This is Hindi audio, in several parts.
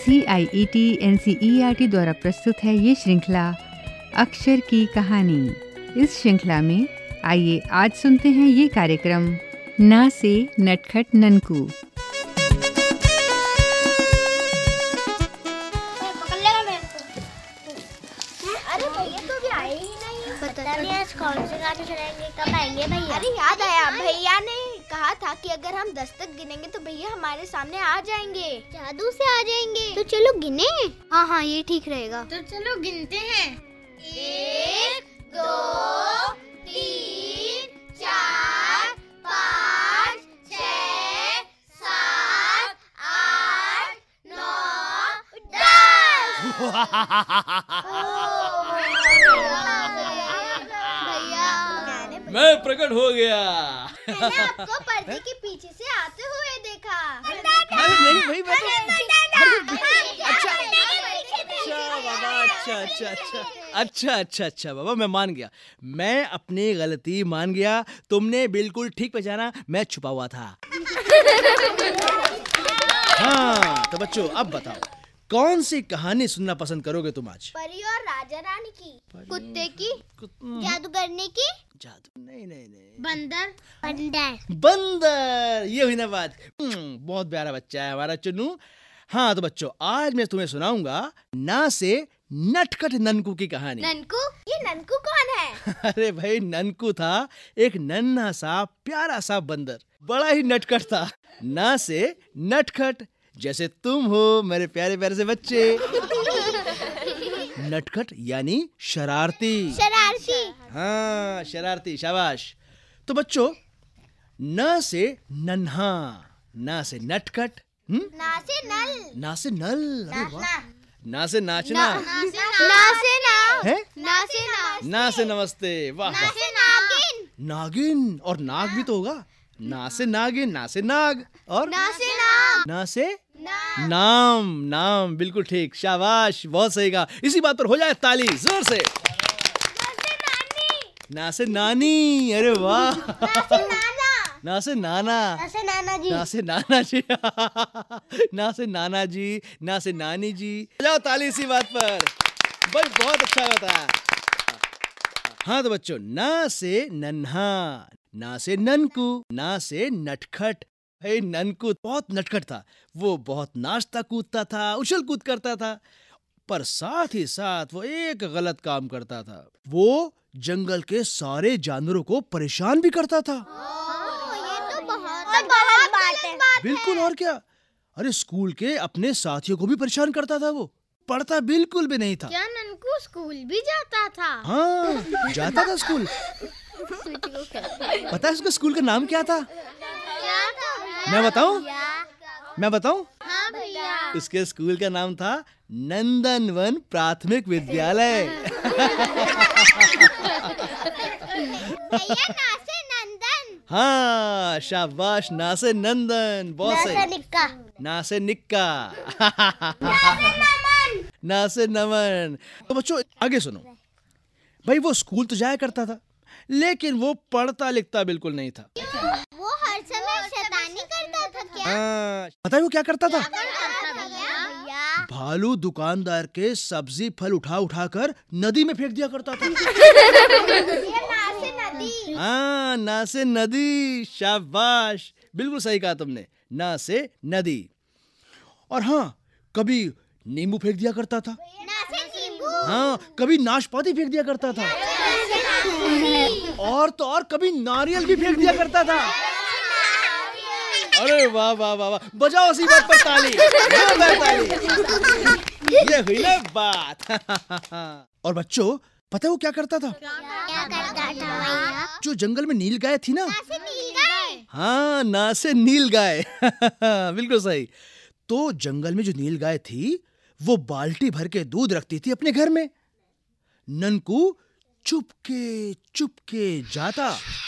NCIET NCERT द्वारा प्रस्तुत है ये श्रृंखला अक्षर की कहानी। इस श्रृंखला में आइए आज सुनते हैं ये कार्यक्रम ना से नटखट ननकू। कौन से गाने चलाएंगे, कब आएंगे भैया? अरे याद आया, भैया ने कहा था कि अगर हम 10 तक गिनेंगे तो भैया हमारे सामने आ जाएंगे, जादू से आ जाएंगे। तो चलो गिने। हाँ ये ठीक रहेगा। तो चलो गिनते हैं। 1 2 3 4 5 6 7 8 9 10। मैं प्रकट हो गया। मैंने आपको पर्दे के पीछे से आते हुए देखा। अरे नहीं भाई, मैं तो अच्छा बाबा, मैं मान गया। मैं अपनी गलती मान गया। तुमने बिल्कुल ठीक पहचाना, मैं छुपा हुआ था। हाँ तो बच्चों, अब बताओ कौन सी कहानी सुनना पसंद करोगे तुम आज? परी और राजा रानी की, कुत्ते की, जादूगरनी की? जादू नहीं। बंदर। ये हुई ना बात। बहुत प्यारा बच्चा है हमारा चुन्नू। हाँ तो बच्चों, आज मैं तुम्हें सुनाऊंगा ना से नटखट ननकू की कहानी। ननकू? ये ननकू कौन है? अरे भाई, ननकू था एक नन्हा सा प्यारा सा बंदर, बड़ा ही नटखट था। ना से नटखट, जैसे तुम हो मेरे प्यारे प्यारे से बच्चे। नटखट यानी शरारती। हाँ शरारती, शाबाश। तो बच्चों, न से नन्हा, ना से नटखट, ना से नल, ना से नल, अरे वाह, ना से नाचना, ना से नमस्ते, वाह वाह। नागिन, और नाग भी तो होगा। ना से नागिन, ना से नाग, और ना से नाम, बिल्कुल ठीक, शाबाश, बहुत सही कहा। इसी बात पर हो जाए ताली जोर से। ना से नानी, अरे वाह। ना से नाना, ना से नाना जी, ना से नाना जी, ना से नानी जी। जाओ ताली इसी बात पर, भाई बहुत अच्छा बताया। हाँ तो बच्चों, ना से नन्हा, ना से ननकू, ना से नटखट। हे ननकू बहुत नटखट था। वो बहुत नाचता कूदता था, उछल कूद करता था, पर साथ ही साथ वो एक गलत काम करता था। वो जंगल के सारे जानवरों को परेशान भी करता था। ये तो बहुत बात है। बिल्कुल, और क्या। अरे स्कूल के अपने साथियों को भी परेशान करता था। वो पढ़ता बिल्कुल भी नहीं था। क्या ननकू स्कूल भी जाता था? हाँ जाता था स्कूल। पता है उसके स्कूल का नाम क्या था? मैं बताऊं? हाँ भैया। उसके स्कूल का नाम था नंदनवन प्राथमिक विद्यालय। भैया ना से नंदन। हाँ शाबाश, ना से नंदन, बहुत सही। ना से निक्का, ना से नमन। तो बच्चों आगे सुनो। भाई वो स्कूल तो जाया करता था, लेकिन वो पढ़ता लिखता बिल्कुल नहीं था। वो हर समय शैतानी करता था क्या? पता है वो क्या करता था? भैया भालू दुकानदार के सब्जी फल उठा उठा कर नदी में फेंक दिया करता था। ना से नदी। हाँ ना से नदी, शाबाश, बिल्कुल सही कहा तुमने, ना से नदी। और हाँ, कभी नींबू फेंक दिया करता था। ना से नींबू। हाँ, कभी नाशपाती फेंक दिया करता था। और तो और कभी नारियल भी फेंक दिया करता था। अरे वाह वाह वाह वाह, बजाओ उसी बात पर ताली, ताली। ये हुई ना बात। और बच्चों पता है वो क्या करता था? क्या करता था भैया? जो जंगल में नील गाय थी ना, ना से नील गाय। हाँ ना से नील गाय। बिल्कुल सही। तो जंगल में जो नील गाय थी, वो बाल्टी भर के दूध रखती थी अपने घर में। ननकू चुपके चुपके जाता,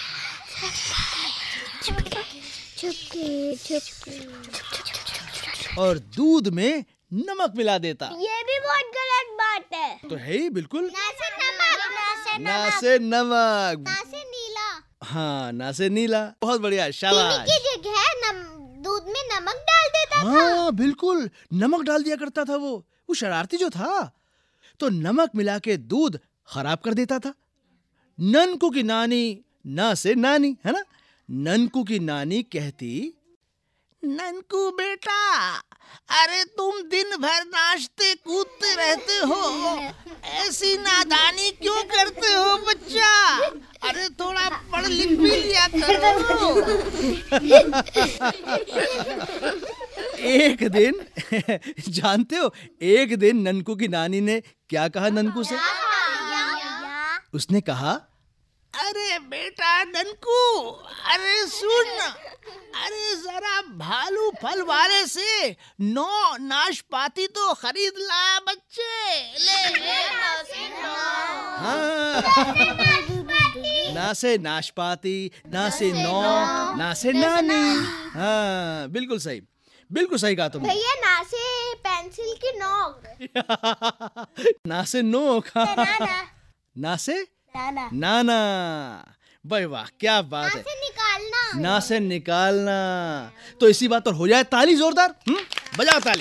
और दूध में नमक मिला देता। ये भी बहुत गलत बात है। तो है ही बिल्कुल। ना से नमक, ना से नमक, ना से नीला। हाँ ना से नीला, बहुत बढ़िया, शाबाश। चीनी की जगह दूध में नमक डाल देता हाँ बिल्कुल, नमक डाल दिया करता था वो शरारती जो था। तो नमक मिला के दूध खराब कर देता था। ननकू की नानी, ना से नानी, है ना? ननकू की नानी कहती, ननकू बेटा, अरे तुम दिन भर नाचते कूदते रहते हो, ऐसी नादानी क्यों करते हो बच्चा? अरे थोड़ा पढ़ लिख भी लिया करो। एक दिन जानते हो, एक दिन ननकू की नानी ने क्या कहा ननकू से? उसने कहा, अरे बेटा ननकू, अरे सुन, अरे जरा भालू फल वाले से 9 नाशपाती तो खरीद ला बच्चे। ले हाँ। ना से नाशपाती, ना से 9, ना से नानी। हाँ बिल्कुल सही, बिल्कुल सही कहा तुमने। भैया ना से पेंसिल की नोक। ना से नोक। ना से नाना। भाई वाह, क्या बात है। निकालना। ना से निकालना। तो इसी बात पर हो जाए ताली जोरदार। बजाओ ताली।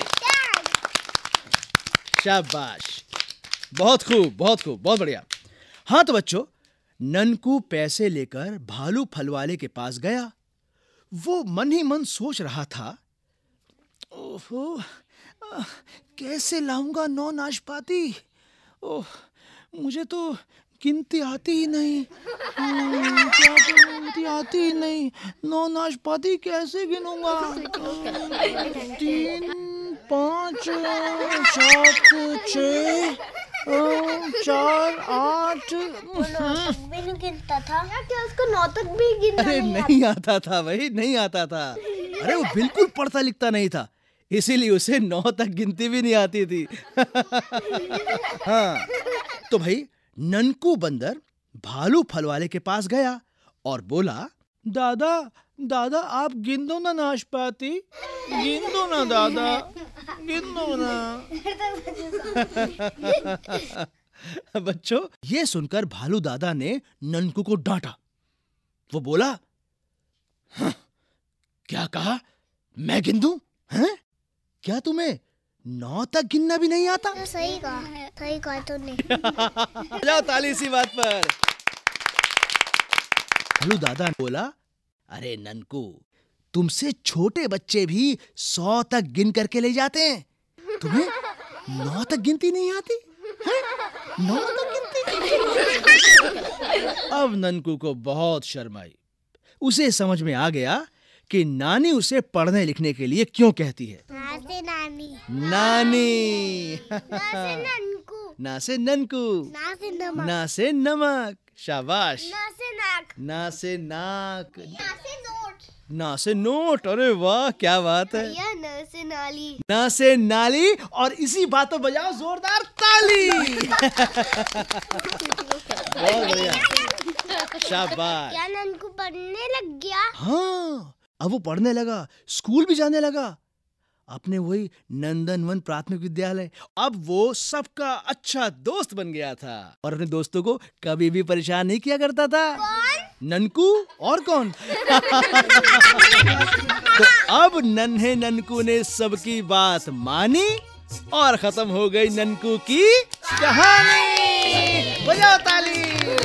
शाबाश, बहुत खूब, बहुत खूब, बहुत बढ़िया। हाँ तो बच्चों, ननकू पैसे लेकर भालू फल वाले के पास गया। वो मन ही मन सोच रहा था, ओहो, कैसे लाऊंगा 9 नाशपाती? ओह, मुझे तो गिनती आती ही नहीं। क्या गिनती आती ही नहीं। 9 नाशपाती कैसे गिनूंगा? 3, 5, 7, 6, 4, 8। भी नहीं गिनता था क्या? उसको 9 तक भी गिनना अरे नहीं आता था भाई, नहीं आता था। अरे वो बिल्कुल पढ़ता लिखता नहीं था, इसीलिए उसे 9 तक गिनती भी नहीं आती थी। हाँ तो भाई, ननकू बंदर भालू फल वाले के पास गया और बोला, दादा दादा आप गिन दो ना नाशपाती, गिन दो ना दादा, गिन दो ना। बच्चों, ये सुनकर भालू दादा ने ननकू को डांटा। वो बोला, हाँ, क्या कहा? मैं गिन दूं? हैं? क्या तुम्हें 9 तक गिनना भी नहीं आता? सही कहा तूने। जाओ ताली इसी बात पर। भालू दादा बोला, अरे ननकू, तुमसे छोटे बच्चे भी 100 तक गिन करके ले जाते हैं, तुम्हें 9 तक गिनती नहीं आती? 9 तक गिनती? अब ननकू को बहुत शर्म आई। उसे समझ में आ गया कि नानी उसे पढ़ने लिखने के लिए क्यों कहती है। ना से नानी। नानी। ना से ननकू। ना से ननकू। ना से नमक। ना से नमक। शाबाश। ना से नाक। ना से नाक। ना से नोट। ना से नोट। अरे वाह, क्या बात है। भैया ना से नाली। ना से नाली। और इसी बात पर बजाओ जोरदार ताली। बहुत बढ़िया, शाबाश। क्या ननकू पढ़ने लग गया? हाँ, अब वो पढ़ने लगा, स्कूल भी जाने लगा, अपने वही नंदनवन प्राथमिक विद्यालय। अब वो सबका अच्छा दोस्त बन गया था और अपने दोस्तों को कभी भी परेशान नहीं किया करता था। कौन? ननकू, और कौन? तो अब नन्हे ननकू ने सबकी बात मानी और खत्म हो गई ननकू की कहानी। बजाओ ताली।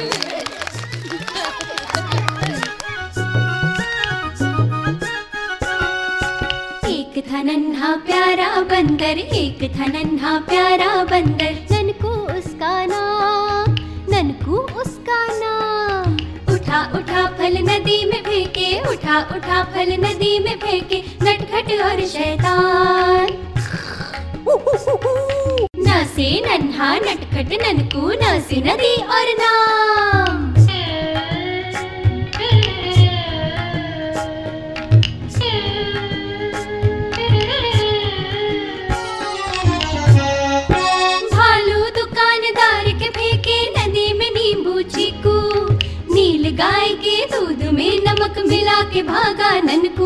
एक था नन्हा प्यारा बंदर, एक था नन्हा प्यारा बंदर, ननकू उसका नाम, ननकू उसका नाम। उठा उठा फल नदी में फेंके, उठा उठा फल नदी में फेंके, नटखट और शैतान। न से नन्हा नटखट ननकू, न से नदी और नाम। गाय के दूध में नमक मिला के भागा ननकू।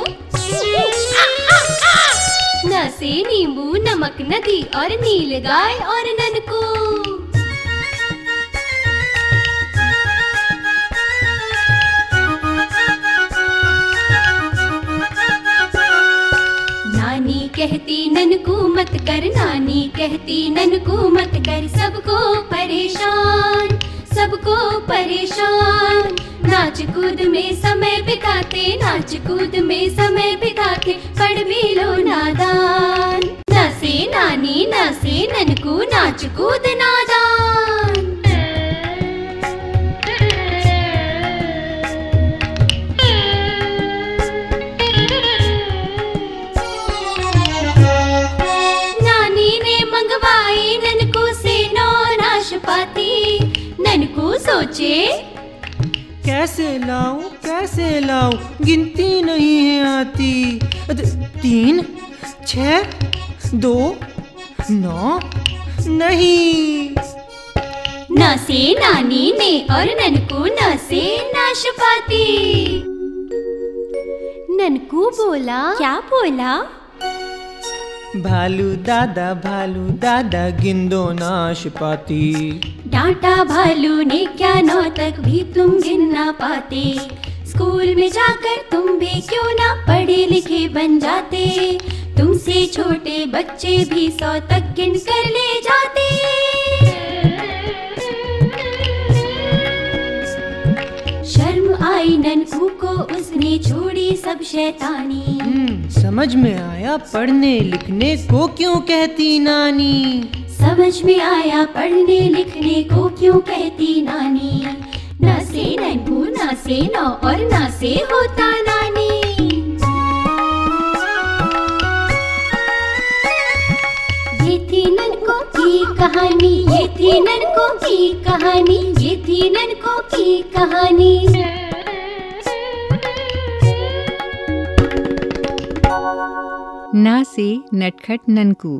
न से नींबू नमक नदी और नील गाय और ननकू। कहती ननको मत कर, नानी कहती ननको मत कर। सबको परेशान, सबको परेशान। नाच कूद में समय बिताते, नाच कूद में समय बिताते, पढ़ भी लो नादान। नसे नानी नसे ननको, नाच कूद नादान। नानी ने मंगवाई ननको से 9 नाशपाती। ननको सोचे कैसे लाऊं, गिनती नहीं है आती। 3, 6, 2, 9 नहीं। न से नानी ने और ननको न से नाशपाती। ननको बोला, क्या बोला? भालू दादा गिंदो नाशपाती। डांटा भालू ने, क्या 9 तक भी तुम गिन ना पाते। स्कूल में जाकर तुम भी क्यों ना पढ़े लिखे बन जाते। तुमसे छोटे बच्चे भी 100 तक गिन कर ले जाते। शर्म आई ननको को, उसने छोड़ी सब शैतानी। समझ में आया पढ़ने लिखने को क्यों कहती नानी। समझ में आया पढ़ने लिखने को क्यों कहती नानी। न से ननको, न से नौ और न से होता नानी। ये थी ननको की कहानी, ये थी ननको की कहानी, ये थी ननको की कहानी। ना से नटखट ननकू।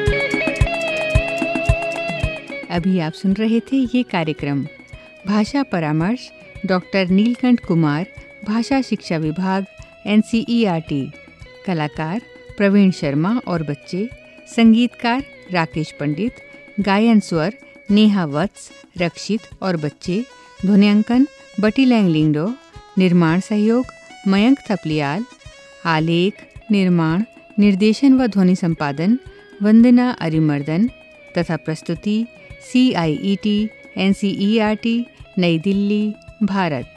अभी आप सुन रहे थे ये कार्यक्रम भाषा परामर्श डॉक्टर नीलकंठ कुमार, भाषा शिक्षा विभाग, NCERT। कलाकार प्रवीण शर्मा और बच्चे, संगीतकार राकेश पंडित, गायन स्वर नेहा वत्स, रक्षित और बच्चे, ध्वन्यांकन बटी लैंगलिंगडो, निर्माण सहयोग मयंक थपलियाल, आलेख निर्माण निर्देशन व ध्वनि संपादन वंदना अरिमर्दन तथा प्रस्तुति CIET NCERT नई दिल्ली, भारत।